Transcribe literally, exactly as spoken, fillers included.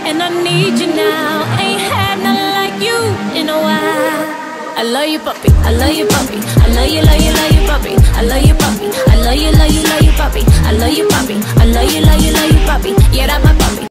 and I need you now. Ain't had nothing like you in a while. I love you, puppy. I love you, puppy. I love you, love you, love you, puppy. I love you, puppy. I love you, love you, love you, puppy. I love you, puppy. I love you, love you, love you, puppy. Yeah, that's my puppy.